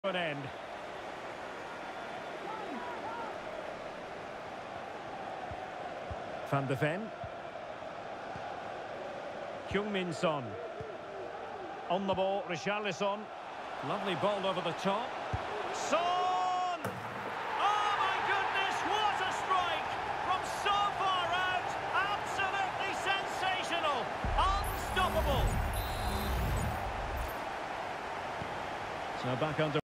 An end. Van de Ven. Heung-min Son. On the ball, Richarlison. Lovely ball over the top. Son! Oh my goodness, what a strike! From so far out, absolutely sensational, unstoppable. So back under